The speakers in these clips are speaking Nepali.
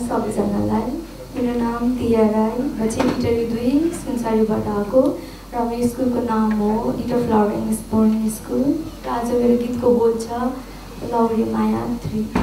सबैजनालाई। मेरो नाम दिया राई, म चाहिँ इटहरी 2 सुनसारीबाट आएको र मेरो स्कुलको नाम हो little flower English boarding school र आज मेरो गीतको बोल छ लौरी माया 3।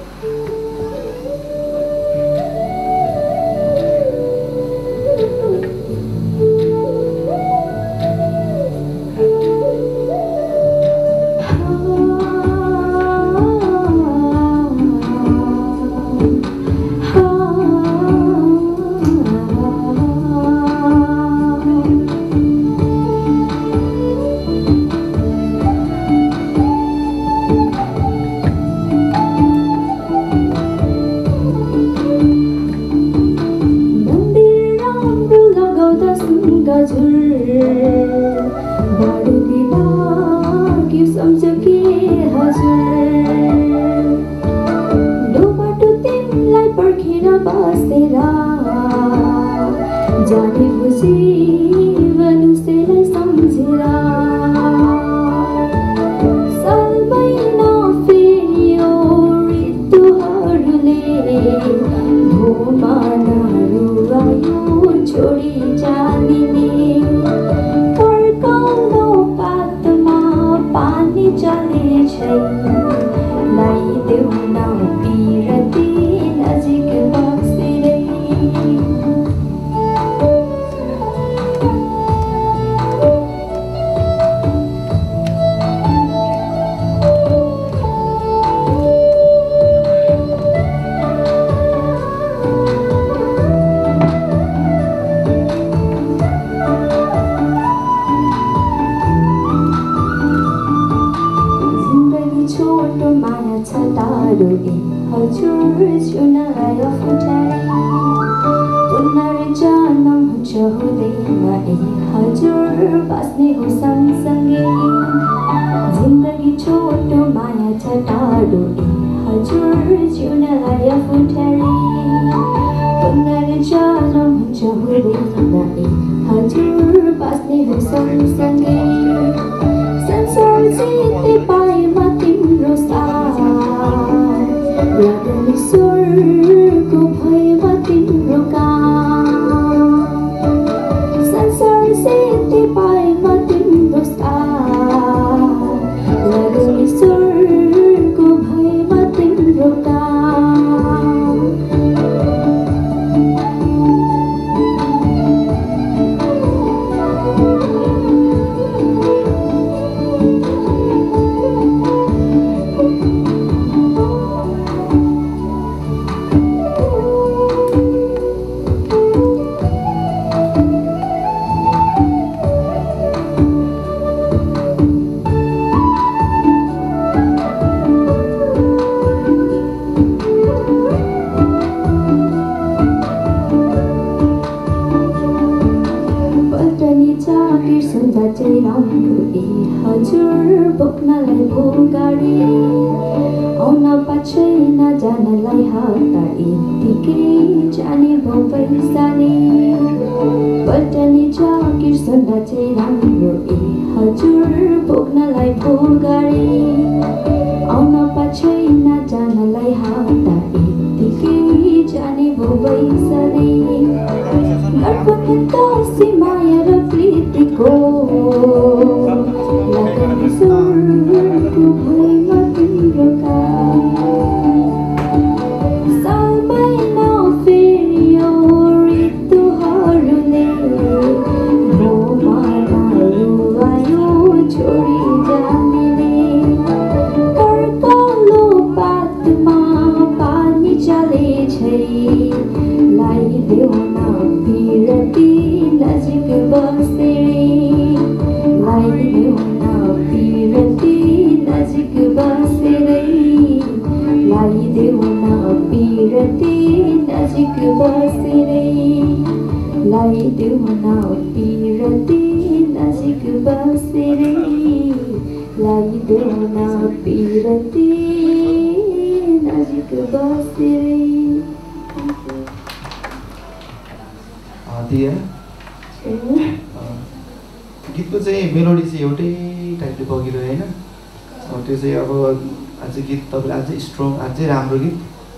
गीतको चाहिँ मेलोडी चाहिँ एउटै टाइपले बगिरह्यो होइन त्यो चाहिँ अब अझै गीत तपाईँले अझै स्ट्रङ अझै राम्रो गीत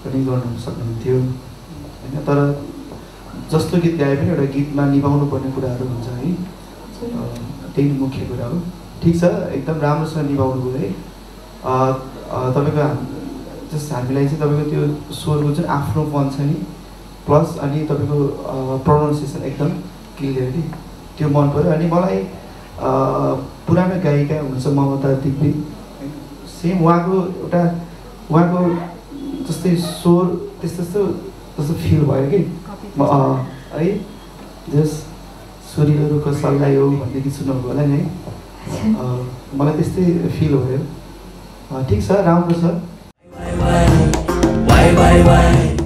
पनि गर्नु सक्नुहुन्थ्यो होइन। तर जस्तो गीत गाए पनि एउटा गीतमा निभाउनु पर्ने कुराहरू हुन्छ है, त्यही मुख्य कुरा हो। ठिक छ, एकदम राम्रोसँग निभाउनु भयो है। तपाईँको जस्ट हामीलाई चाहिँ तपाईँको त्यो स्वरको जुन आफ्नोपन छ नि, प्लस अनि तपाईँको प्रोनाउन्सिएसन एकदम क्लियरली त्यो मन पऱ्यो। अनि मलाई पुरानो गायिका हुनुहुन्छ ममता दिग्बी, सेम उहाँको जस्तै स्वर त्यस्तो फिल भयो कि है, जस सुरिलोको सल्लाह हो भन्ने गीत सुन्नुभयो होला नि है, मलाई त्यस्तै फिल भयो। ठिक छ, राम्रो छ।